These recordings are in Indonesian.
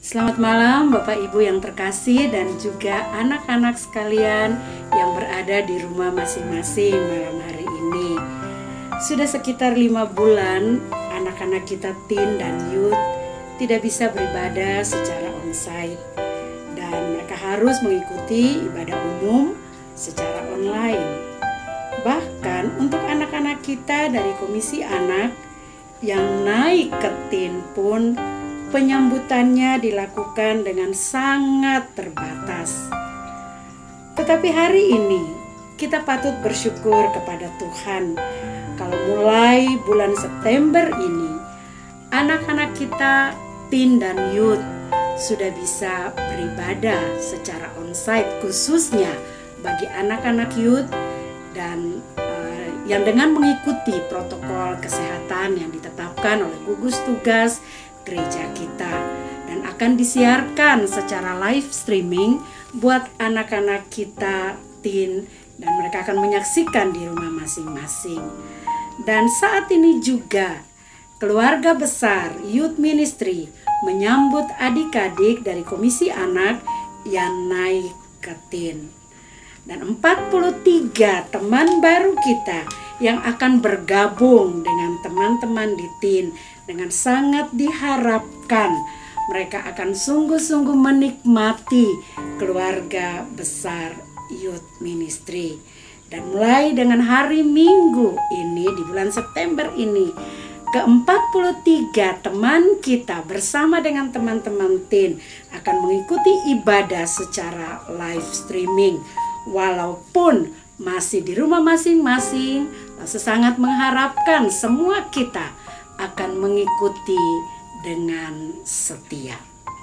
Selamat malam Bapak Ibu yang terkasih dan juga anak-anak sekalian yang berada di rumah masing-masing malam hari ini. Sudah sekitar 5 bulan anak-anak kita teen dan youth tidak bisa beribadah secara onsite dan mereka harus mengikuti ibadah umum secara online. Bahkan untuk anak-anak kita dari Komisi Anak yang naik ke teen pun penyambutannya dilakukan dengan sangat terbatas. Tetapi hari ini kita patut bersyukur kepada Tuhan kalau mulai bulan September ini anak-anak kita teen dan youth sudah bisa beribadah secara onsite, khususnya bagi anak-anak youth dan yang dengan mengikuti protokol kesehatan yang ditetapkan oleh gugus tugas gereja kita dan akan disiarkan secara live streaming buat anak-anak kita teen dan mereka akan menyaksikan di rumah masing-masing. Dan saat ini juga keluarga besar Youth Ministry menyambut adik-adik dari Komisi Anak yang naik ke teen. Dan 43 teman baru kita yang akan bergabung dengan teman-teman di teen dengan sangat diharapkan mereka akan sungguh-sungguh menikmati keluarga besar Youth Ministry. Dan mulai dengan hari Minggu ini di bulan September ini, ke-43 teman kita bersama dengan teman-teman teen akan mengikuti ibadah secara live streaming. Walaupun masih di rumah masing-masing, sangat mengharapkan semua kita akan mengikuti dengan setia.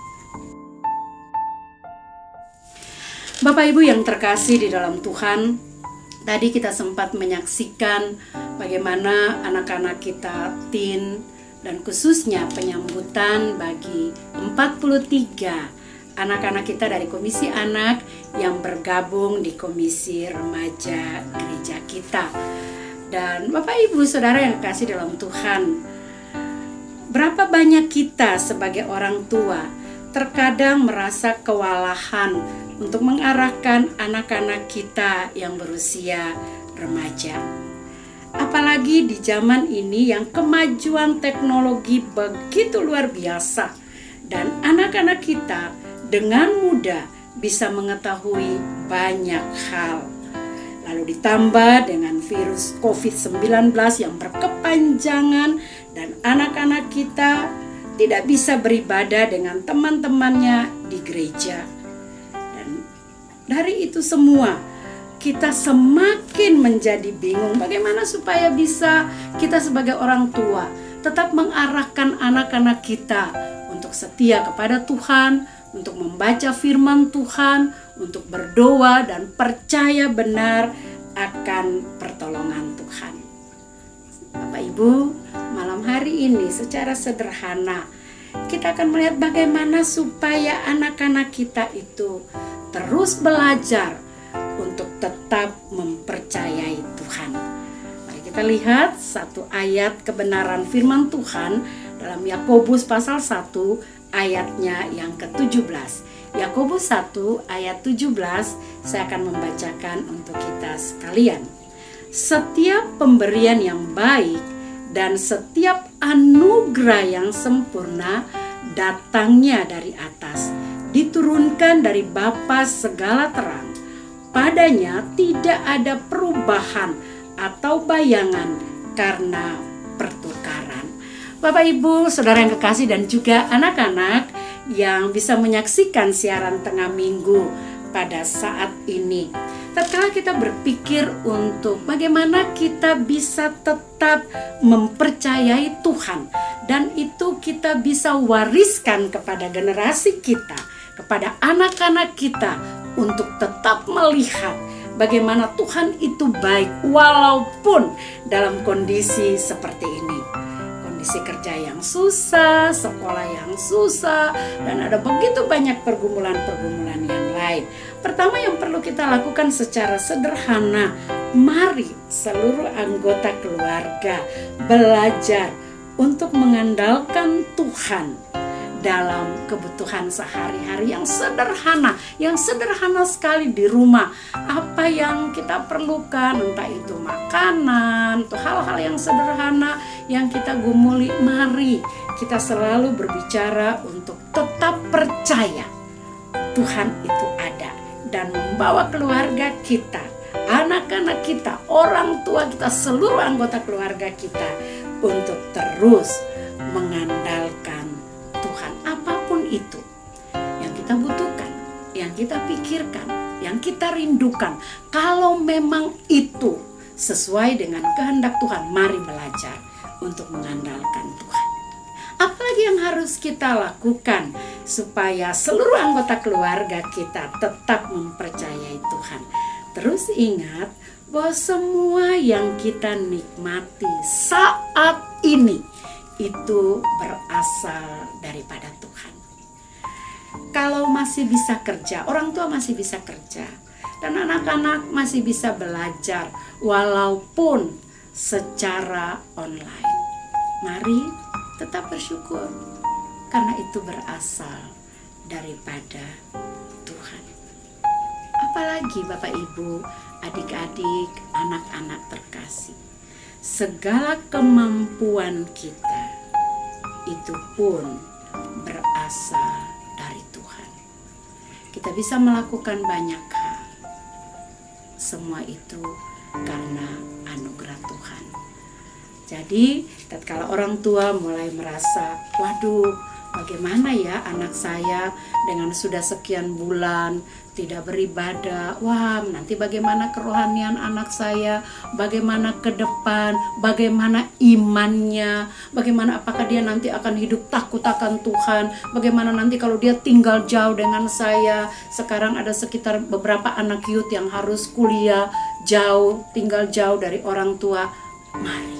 Bapak Ibu yang terkasih di dalam Tuhan, tadi kita sempat menyaksikan bagaimana anak-anak kita teen dan khususnya penyambutan bagi 43 anak-anak kita dari Komisi Anak yang bergabung di Komisi Remaja gereja kita. Dan Bapak Ibu Saudara yang kasih dalam Tuhan, berapa banyak kita sebagai orang tua terkadang merasa kewalahan untuk mengarahkan anak-anak kita yang berusia remaja. Apalagi di zaman ini yang kemajuan teknologi begitu luar biasa dan anak-anak kita dengan mudah bisa mengetahui banyak hal. Lalu ditambah dengan virus COVID-19 yang berkepanjangan dan anak-anak kita tidak bisa beribadah dengan teman-temannya di gereja. Dan dari itu semua kita semakin menjadi bingung bagaimana supaya bisa kita sebagai orang tua tetap mengarahkan anak-anak kita untuk setia kepada Tuhan, untuk membaca firman Tuhan, untuk berdoa dan percaya benar akan pertolongan Tuhan. Bapak Ibu, malam hari ini secara sederhana kita akan melihat bagaimana supaya anak-anak kita itu terus belajar untuk tetap mempercayai Tuhan. Mari kita lihat satu ayat kebenaran firman Tuhan dalam Yakobus pasal 1 ayatnya yang ke-17. Yakobus 1 ayat 17 saya akan membacakan untuk kita sekalian. Setiap pemberian yang baik dan setiap anugerah yang sempurna datangnya dari atas, diturunkan dari Bapa segala terang. Padanya tidak ada perubahan atau bayangan karena pertukaran. Bapak Ibu, Saudara yang kekasih dan juga anak-anak yang bisa menyaksikan siaran tengah minggu pada saat ini. Tatkala kita berpikir untuk bagaimana kita bisa tetap mempercayai Tuhan dan itu kita bisa wariskan kepada generasi kita, kepada anak-anak kita untuk tetap melihat bagaimana Tuhan itu baik walaupun dalam kondisi seperti ini. Kondisi kerja yang susah, sekolah yang susah, dan ada begitu banyak pergumulan-pergumulan yang lain. Pertama yang perlu kita lakukan secara sederhana, mari seluruh anggota keluarga belajar untuk mengandalkan Tuhan dalam kebutuhan sehari-hari yang sederhana sekali di rumah. Apa yang kita perlukan, entah itu makanan atau hal-hal yang sederhana yang kita gumuli, mari kita selalu berbicara untuk tetap percaya Tuhan itu ada dan membawa keluarga kita, anak-anak kita, orang tua kita, seluruh anggota keluarga kita untuk terus mengandalkan Tuhan. Apapun itu yang kita butuhkan, yang kita pikirkan, yang kita rindukan, kalau memang itu sesuai dengan kehendak Tuhan, mari belajar untuk mengandalkan Tuhan. Apalagi yang harus kita lakukan supaya seluruh anggota keluarga kita tetap mempercayai Tuhan? Terus ingat bahwa semua yang kita nikmati saat ini itu berasal daripada Tuhan. Kalau masih bisa kerja, orang tua masih bisa kerja, dan anak-anak masih bisa belajar walaupun secara online, mari tetap bersyukur karena itu berasal daripada Tuhan. Apalagi Bapak Ibu, adik-adik, anak-anak terkasih, segala kemampuan kita itu pun berasal dari Tuhan. Kita bisa melakukan banyak hal, semua itu karena anugerah Tuhan. Jadi tatkala orang tua mulai merasa, waduh, bagaimana ya anak saya dengan sudah sekian bulan tidak beribadah, wah nanti bagaimana kerohanian anak saya, bagaimana ke depan, bagaimana imannya, bagaimana apakah dia nanti akan hidup takut akan Tuhan, bagaimana nanti kalau dia tinggal jauh dengan saya. Sekarang ada sekitar beberapa anak youth yang harus kuliah jauh, tinggal jauh dari orang tua. Mari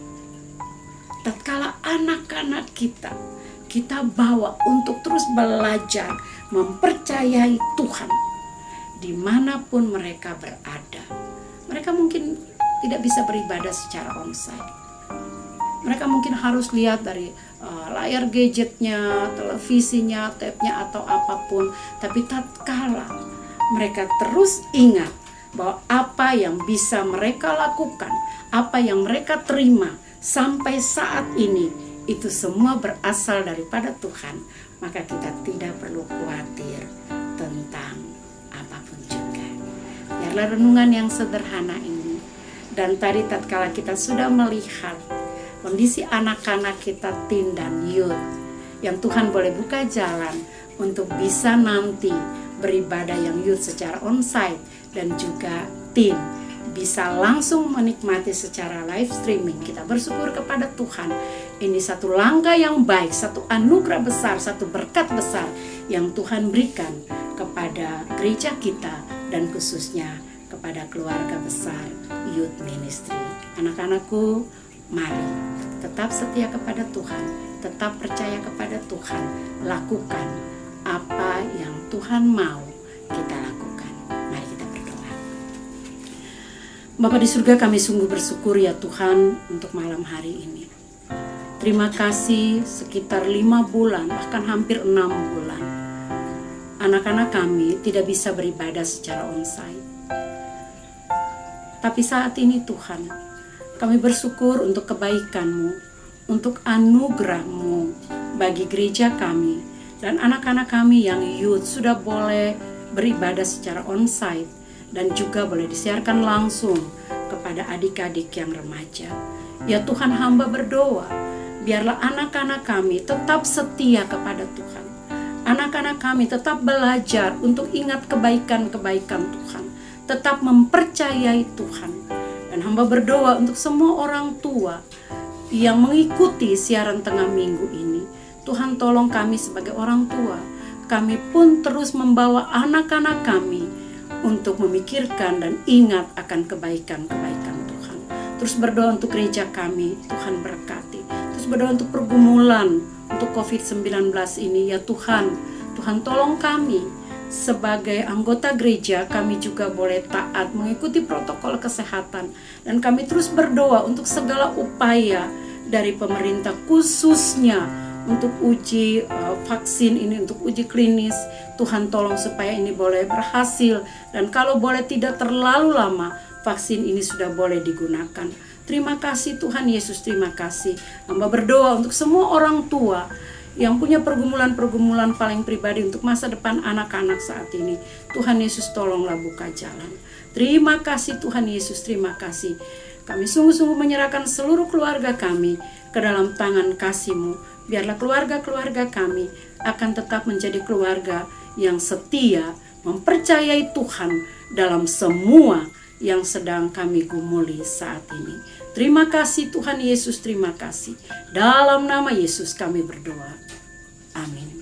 tatkala anak-anak kita bawa untuk terus belajar mempercayai Tuhan dimanapun mereka berada. Mereka mungkin tidak bisa beribadah secara onsite. Mereka mungkin harus lihat dari layar gadgetnya, televisinya, tabnya atau apapun. Tapi tatkala mereka terus ingat bahwa apa yang bisa mereka lakukan, apa yang mereka terima sampai saat ini, itu semua berasal daripada Tuhan, maka kita tidak perlu khawatir tentang apapun juga. Biarlah renungan yang sederhana ini, dan tadi tatkala kita sudah melihat kondisi anak-anak kita teen dan youth, yang Tuhan boleh buka jalan untuk bisa nanti beribadah yang youth secara onsite dan juga teen bisa langsung menikmati secara live streaming. Kita bersyukur kepada Tuhan. Ini satu langkah yang baik, satu anugerah besar, satu berkat besar yang Tuhan berikan kepada gereja kita dan khususnya kepada keluarga besar Youth Ministry. Anak-anakku, mari tetap setia kepada Tuhan, tetap percaya kepada Tuhan, lakukan apa yang Tuhan mau kita lakukan. Mari kita berdoa. Bapa di surga, kami sungguh bersyukur ya Tuhan untuk malam hari ini. Terima kasih sekitar 5 bulan, bahkan hampir 6 bulan, anak-anak kami tidak bisa beribadah secara onsite. Tapi saat ini Tuhan, kami bersyukur untuk kebaikan-Mu, untuk anugerah-Mu bagi gereja kami dan anak-anak kami yang youth sudah boleh beribadah secara onsite dan juga boleh disiarkan langsung kepada adik-adik yang remaja. Ya Tuhan, hamba berdoa, biarlah anak-anak kami tetap setia kepada Tuhan. Anak-anak kami tetap belajar untuk ingat kebaikan-kebaikan Tuhan, tetap mempercayai Tuhan. Dan hamba berdoa untuk semua orang tua yang mengikuti siaran tengah minggu ini. Tuhan, tolong kami sebagai orang tua, kami pun terus membawa anak-anak kami untuk memikirkan dan ingat akan kebaikan-kebaikan Tuhan. Terus berdoa untuk gereja kami, Tuhan berkati. Terus berdoa untuk pergumulan, untuk COVID-19 ini, ya Tuhan. Tuhan tolong kami, sebagai anggota gereja kami juga boleh taat mengikuti protokol kesehatan. Dan kami terus berdoa untuk segala upaya dari pemerintah, khususnya untuk uji vaksin ini untuk uji klinis. Tuhan tolong supaya ini boleh berhasil, dan kalau boleh tidak terlalu lama vaksin ini sudah boleh digunakan. Terima kasih Tuhan Yesus, terima kasih. Hamba berdoa untuk semua orang tua yang punya pergumulan-pergumulan paling pribadi untuk masa depan anak-anak saat ini. Tuhan Yesus tolonglah buka jalan. Terima kasih Tuhan Yesus, terima kasih. Kami sungguh-sungguh menyerahkan seluruh keluarga kami ke dalam tangan kasih-Mu. Biarlah keluarga-keluarga kami akan tetap menjadi keluarga yang setia, mempercayai Tuhan dalam semua yang sedang kami gumuli saat ini. Terima kasih Tuhan Yesus, terima kasih. Dalam nama Yesus kami berdoa. Amin.